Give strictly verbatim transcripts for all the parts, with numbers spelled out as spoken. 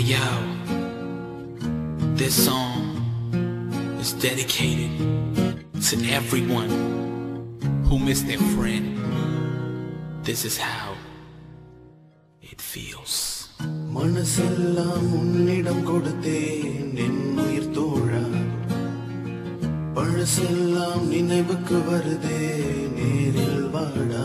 Yo, this song is dedicated to everyone who missed their friend. This is how it feels. மனசெல்லாம் உன்னிடம் கொடுத்தேன் என் உயிர் தோழா, பழசெல்லாம் நினைவுக்கு வருதே நேரில் வாடா.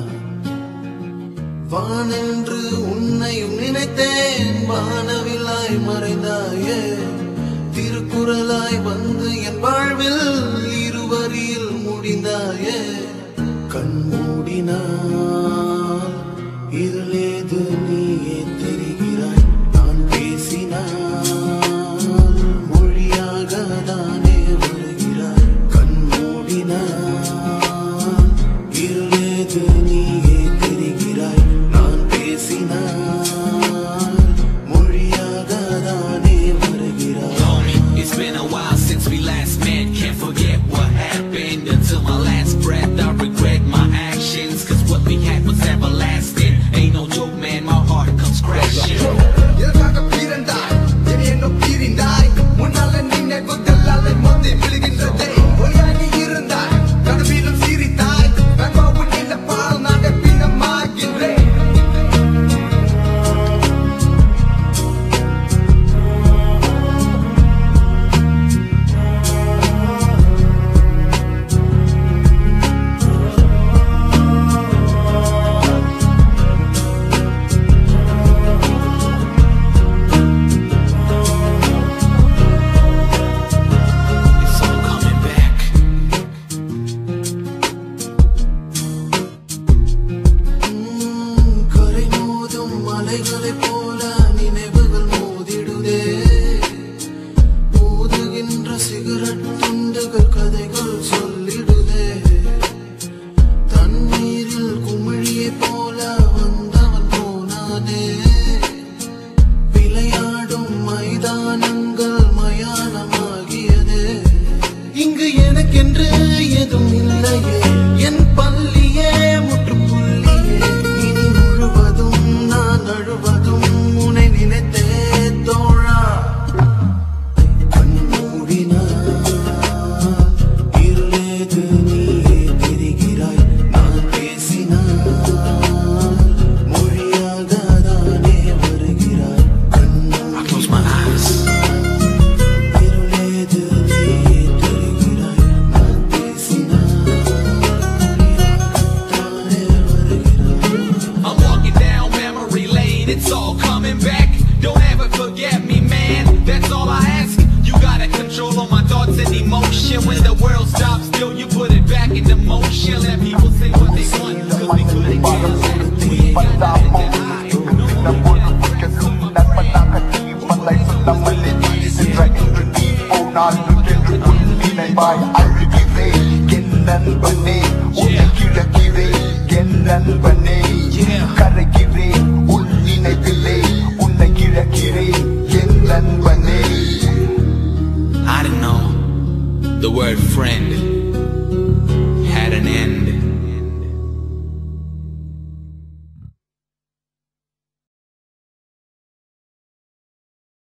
வானென்று உன்னையும் நினைத்தேன், வானவிலாய் மறைந்தாயே, திருக்குறளாய் வந்து என் வாழ்வில் இருவரில் முடிந்தாயே. கண் மூடினால் இருளேது நீயே தெரிகிறாய், நான் பேசினால் மொழியாக தானே வருகிறாய். கண் மூடினால் இருளேது நீயே தெரிகிறாய், நான் பேசினால் மொழியாக தானே வருகிறாய். It's been a while since we last met, can't forget what happened until my last breath. I regret my actions, cause what we had was everlasting. Ain't no joke man, my heart comes crashing. எதற்காக பிறந்தாய், என்னை என்ன பிரிந்தாய், முன்னால நினைவுகள் அலை மோதி விழுகின்றதே. ஒளியாகி இருந்தாய், கனவிலும் சிரித்தாய், நான் பாவு நினைப்பால் நான் பின்னமாகின்றேன். It's all coming back. கரை மோதும் மலைகளைப் போல நினைவுகள் மோதிடுதே, மோதுகின்ற சிகரெட் துண்டுகள் கதைகள் சொல்லிடுதே. தண்ணீரில் குமிழியைப் போல வந்தவன் போனானே, விளையாடும் மைதானங்கள் மயானமாகியதே. இங்கு எனக்கென்று எதுவும் இல்லையே, என் பள்ளியே முற்றுப்புள்ளியே. இனி முழுவதும் நான் அழுவதும் உன்னை நினைத்தே தோழா. கண் மூடினால் இருளேது நீயே தெரிகிறாய், நான் பேசினால் மொழியாக தானே வருகிறாய். கண் I close my eyes. இருளேது நீயே தெரிகிறாய், நான் பேசினால் மொழியாக தானே வருகிறாய். I'm walking down memory lane, it's all coming back. Don't ever forget me, man, that's all I ask. You gotta control all my thoughts and emotion. When the world stops still, you put it back into motion. Let people say what they want, cause we couldn't get along. We ain't got nothing to hide. No one can get I didn't know the word friend